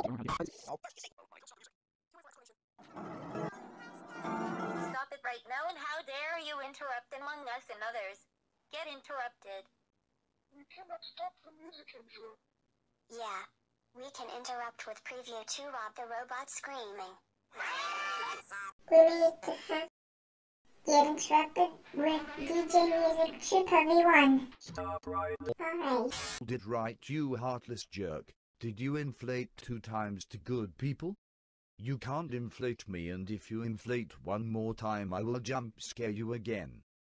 Stop it right now, and how dare you interrupt among us and others? Get interrupted. We cannot stop the music, Angela. Yeah, we can interrupt with preview to Rob the Robot screaming. Get interrupted with DJ Music Super V1. Stop right. Alright. Did right, you heartless jerk. Did you inflate 2 times to good people? You can't inflate me, and if you inflate one more time I will jump scare you again.